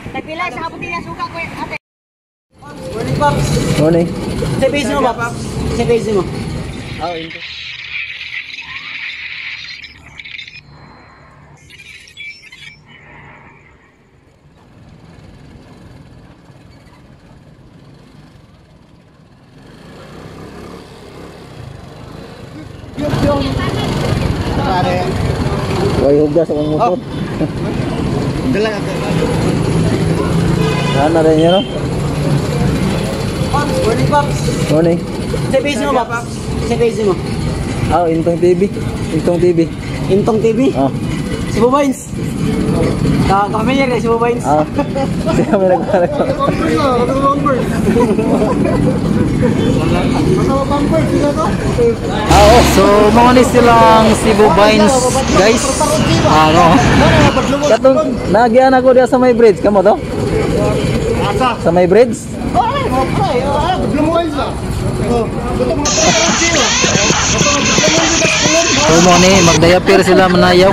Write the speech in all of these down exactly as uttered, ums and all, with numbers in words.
Tagpila sa kaputi na suka ko ate. Morning, Pops. Morning. Sa base mo, Pops. Sa base mo. Oh, into. Pare. Why hugas akong motor? Dala. Ano na rin yun, no? Pops, morning, Pops. Morning. Sa base mo, Pops. Sa base mo. Oh, Intong T V. Intong T V. Intong T V. Oh. Si Bubains. Ka-familiar na si Bubains. Ah. Kasi kami nagparag. Oo, so mga ni silang Cebu Vines, guys. Ano? Katong nagian ako diya sa may bridge, kamo to? Sa may bridge? So mga ni magdayapir sila manayaw.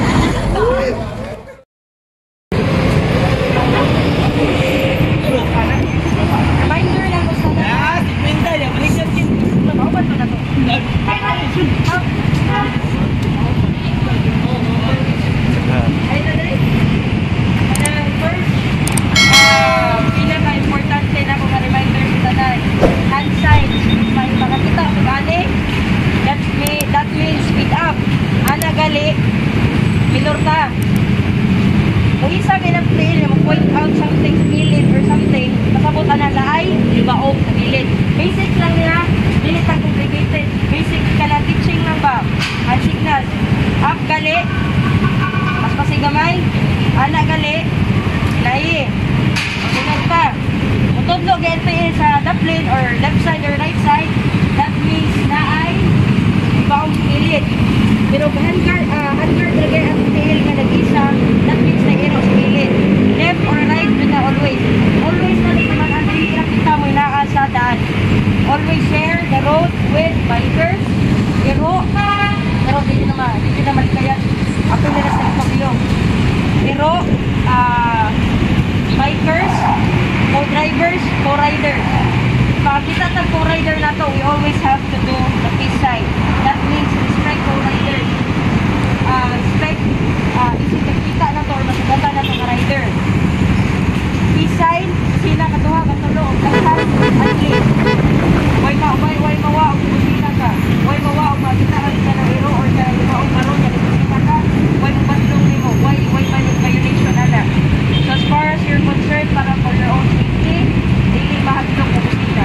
Milor ka. Kung isa ka ng trail na mag-point out something sa gilid or something, masabot na laay, libaog sa gilid. Basic lang niya, hindi sa complicated. Basic ka na teaching lang ba? Hand signal. Up gali, mas pasigamay. Ana gali, lahi. Sunod ka. Mutudlo gayet sa left lane or left side or right side, that means na ay libaog sa gilid. Pero handguard, uh, handguard lagay ang tail nga nag-isa, that means na iro sa gilid. Left or right, na always. Always na naman ang hirap kita mo inaan sa daan. Always share the road with bikers. Iro, pero hindi naman, hindi naman kaya. Ako nila sa ito Iro, uh, bikers, co-drivers, co-riders. Pag kita ng co-rider na to, we always have to do the peace sign. That means respect co-riders. Uh, respect, uh, isip kita na to or masugatan na to na rider. Peace sign, sila katuha, katulo, kasal, at least. Way ma, way, way mawa, o kusina ka. Way mawa, o makita ka sa nahiro or sa lima o karon, sa kusina ka. Way mabatlong ni mo, way, way violation na na. So as far as you're concerned, para for your own safety, hindi mahaglong o kusina.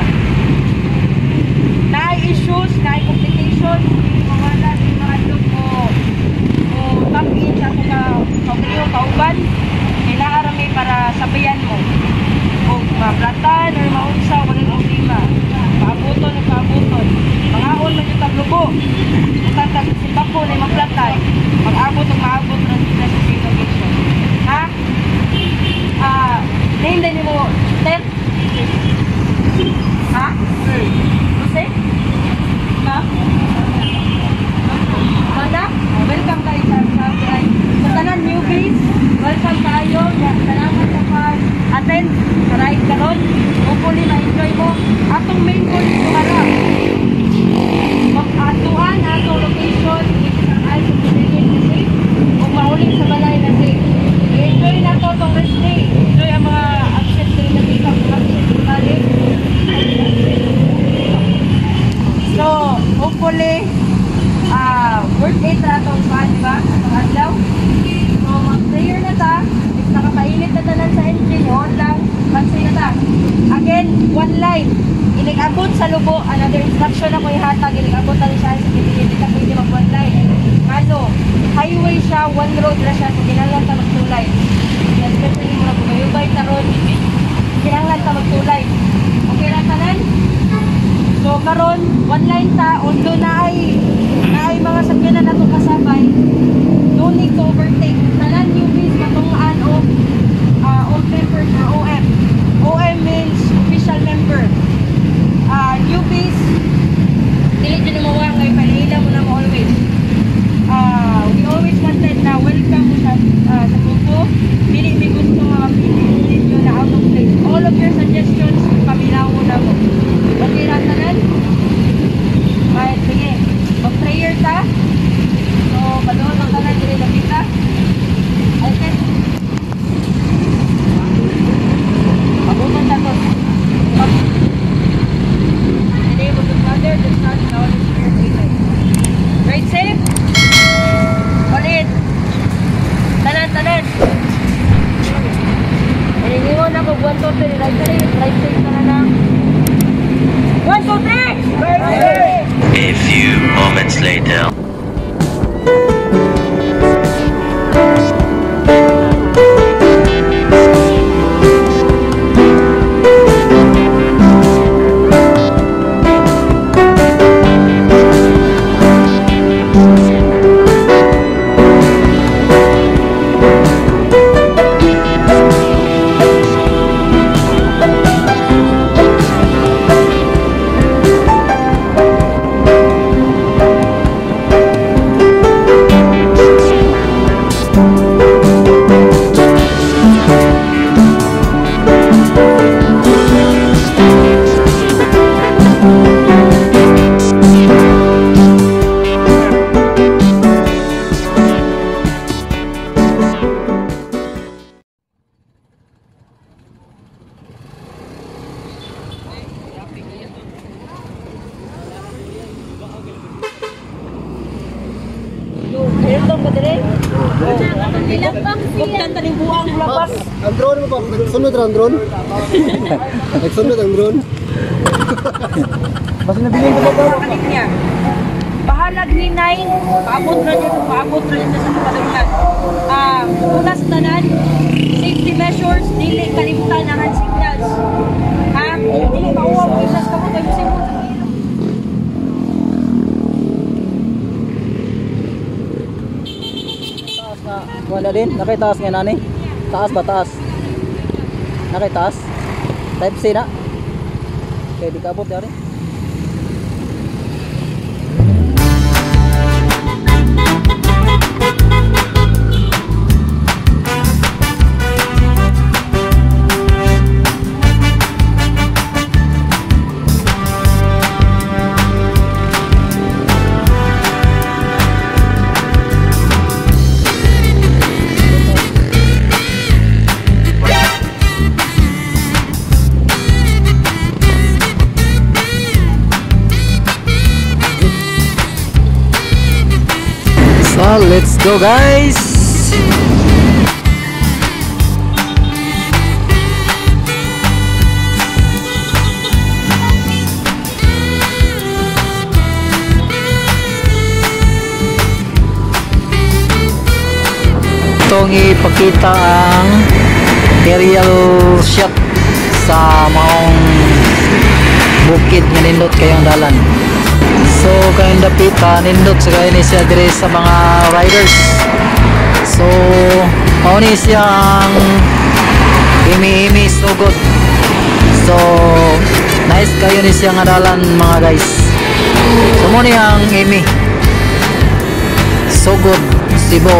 Na-issues, na-complication, hindi mawala, hindi mahaglong mo o tap-in sa kung ka-kabriyo, kauban, kailangan may para sabayan mo. Kung maplatan or maunsa, walang problema. Paabuton o paabuton. Mangaon man yung taglubo. Kung tatagsimba ko na yung maplatan, mag-abot o maabot na sila sa same location. Ha? Ah, name din mo, Ted? Ha? Jose? Ha? Manda? Welcome kayo sa sabi ay sa tanan newbies. Welcome kayo. Salamat sa pag-attend sa ride karon. Hopefully ma-enjoy mo. Atong main goal is harap. Mag-atuan atong location which is ang eyes of the living na safe. Kung mahuli sa balay na safe. I-enjoy na to itong rest day. Enjoy ang mga actions na nakita ko actions sa balik. So, hopefully, uh, worth it na itong paan, diba? Itong adlaw. So, mag-prayer na ta. If nakapainit na tanan sa engine, yun lang, mag-say na ta. Again, one line. Inig-abot sa lubo. Another instruction ako ihatag. Inig-abot na rin siya sa hindi. Hindi ka pwede mag-one line. Ano, highway siya, one road na siya. So, ginanglan ta mag-two-line. Especially muna bumayubay ta road. Ginanglan ta mag-two-line. Okay na tanan? So karon one line ta, although na ay na ay mga sakyanan na itong kasabay, no need to overtake. Tanan newbies, katungaan o uh, old members or O M. O M means official member. Uh, newbies, dili dyan umawa ngayon, panaila mo na mo always. Uh, we always wanted na welcome mo sa, uh, sa grupo. Dili may gusto mga guys. All of your suggestions, paminaw na mo. Okay lang tanan? Right, sige. Mag-prayer ta. So, badoon ang tanan dili na kita. Okay. Abutan ta to. In the name of the Father, the Son, and the Holy Spirit. Amen. Right, safe? Ulit. Tanan, tanan. Iniwan ako, one, two, three, right, three, right, safe na na lang. one, two, three! Right, safe! A few moments later. Ang drone mo pa, nagsunod ang drone? Nagsunod ang drone? Basta nabiling ko ba ba? Kanin niya. Bahalag ni Nine, paabot na niya, paabot na niya sa kapalunan. Ah, una sa tanan, safety measures, dili kalimutan ang hand signals. Ha? Dili mauwa mo isas ka mo, kayo sa imo sa ilo. Taas na. Wala din. Nakitaas nga nani. Taas ba taas? Nakitaas? Type C na. Okay, di kabot dari. So, let's go guys. Itong ipakita ang aerial shot sa maong bukid nga nindot kayong dalan. So kayong dapita nindot sa kayo ni siya dire sa mga riders. So mao ni siyang imi-imi so good. So nice kayo ni siya nga dalan mga guys. So mo ni ang imi so good Cebu.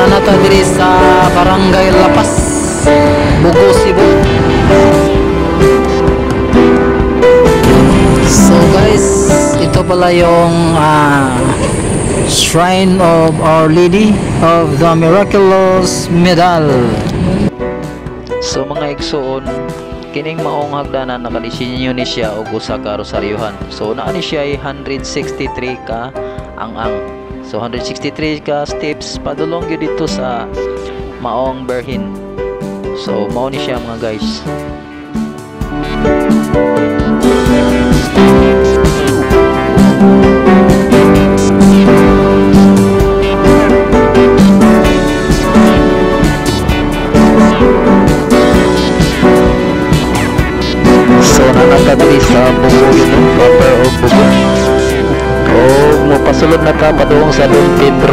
nata diri sa Barangay Lapas, Bugo, Cebu. So guys, ito pala yung uh, Shrine of Our Lady of the Miraculous Medal. So mga igsoon, kining maong hagdanan nakadisenyo ni siya og usa ka rosaryohan. So naa ni siya ay one hundred sixty-three ka ang ang. So one hundred sixty-three ka steps padulong gyud dito sa maong berhin. So mao ni siya mga guys. So nanatagli sa bugo yun, proper o bugo. O mapasulod na ka paduong sa Don Pedro.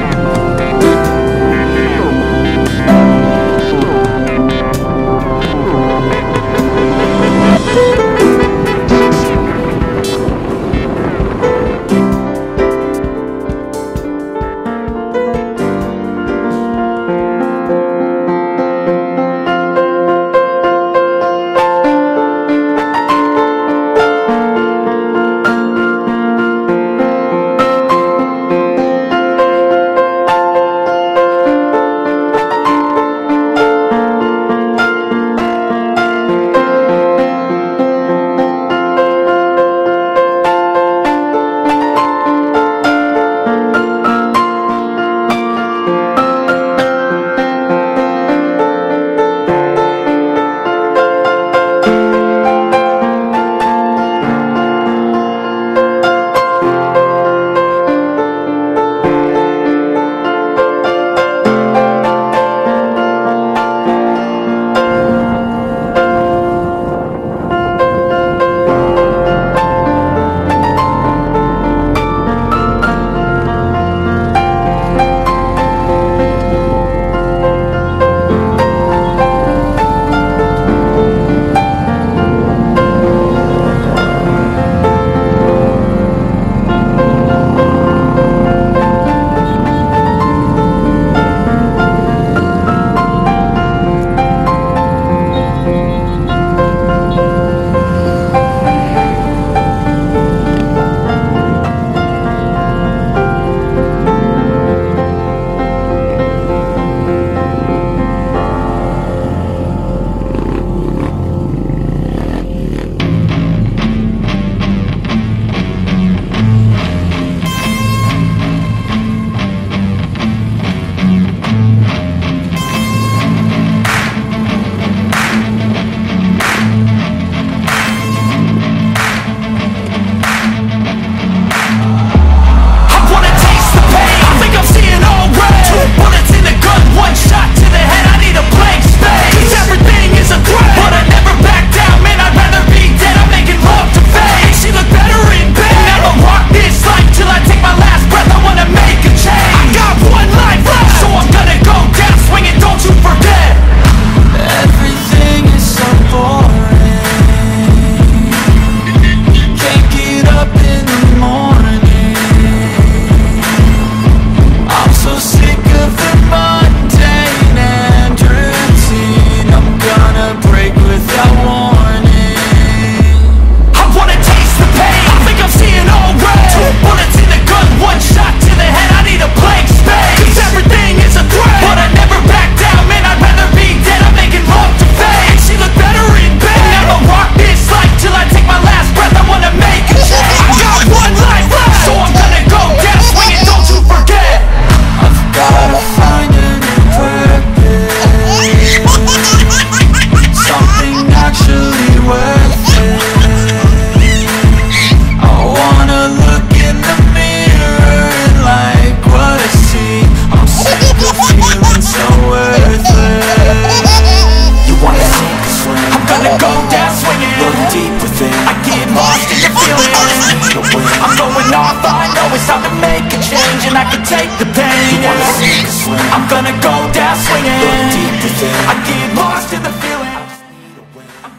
I'm gonna go down swinging. I get lost in the feeling. I'm gonna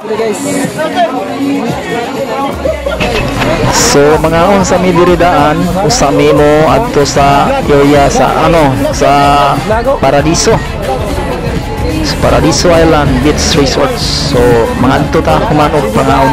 So mga on sa mi diri daan usami mo adto sa area sa ano sa Paradiso. Sa Paradiso Island Beach Resorts. So mga adto ta kumanok mga on.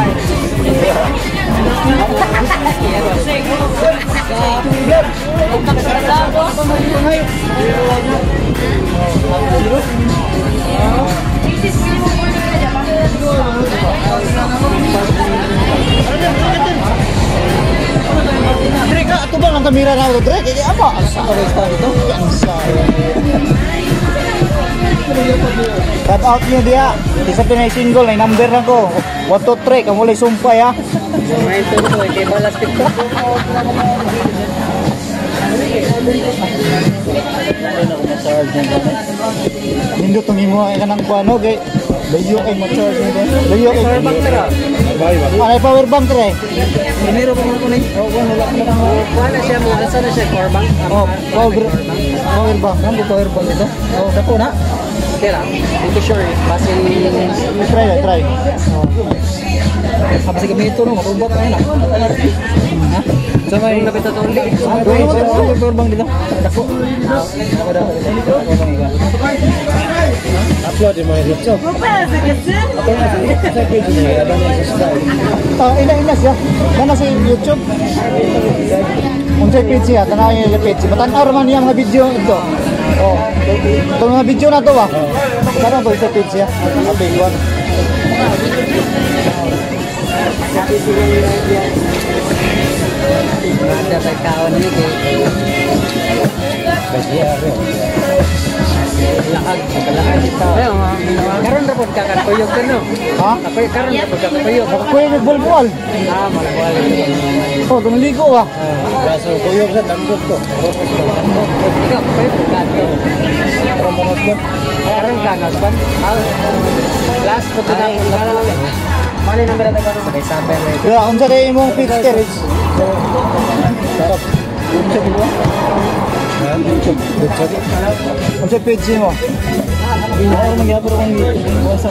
Dre ka, ito ba ang kamera na ito, Dre? Kaya apa? Asa ka rin ito? Cut out niyo dia. Isa pinay single, ay number na ko. one, two, three, kamu lay sumpay ha. Main to to kay balas TikTok. Nindot tong imo ay kanang kuano kay layo kay ma-charge nito. Layo kay Power bank tara. Ay power bank Dre. Primero pa mo kunin. Oh, wala ko na. Wala siya mo, asa na siya power bank. Oh, power power bank. Ano power bank ito? Oh, dako na. Okay lang. Hindi sure. Basi Try na, try. apa sih gamito no, marubak na na. Ha? Sa may lapit na tong lig. Ano power bank dito? Dako. Upload mo yung YouTube. Ah, ina ina siya. Kana sa YouTube. Unsay page siya, tanaw yung page. Matan-aw man niya mga video ito. Oh. Ito mga video na to ah. Sana to sa page siya. Abi one. Ada sa kaon ni kay. Lakag, lakag ito. Karon ra pud ka kan tuyok no. Ha? Ako karon ra pud ka tuyok. Ako yung nagbulbul. Ah, malwal. Oh, tumaligo ah. Kaso tuyok sa tambok to. Ikaw, pwede pud ka to. Karon ka nasban. Last pud na Mali nang berada ka no. Kay saber. Ya, unsa kay imong picture? Sarap. Unsa page mo? Ano magyapon kung wasa?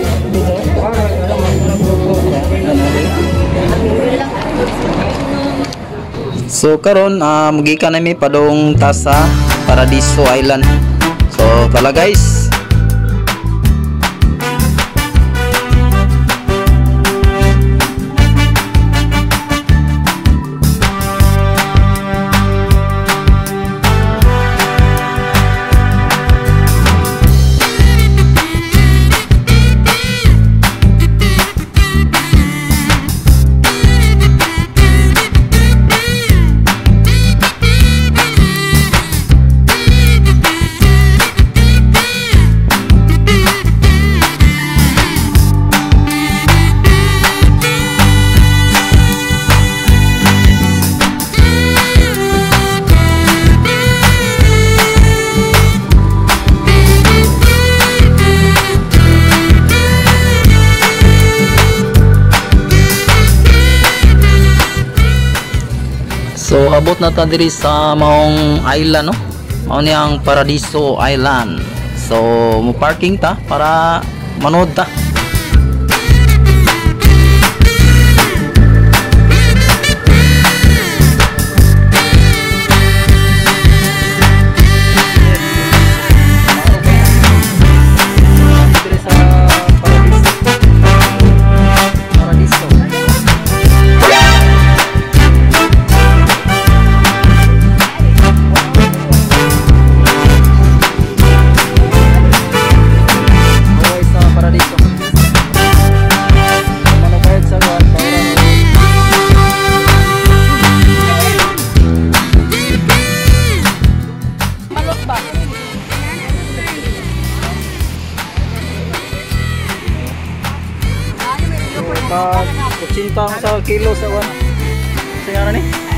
So karon uh, magikan nami padong ta sa Paradiso Island. So tala guys. So abot na ta diri sa maong island no. Mao ni ang Paradiso Island. So mo parking ta para manood ta. Pag kutsintang sa kilo sa wan. Sa nga na ni?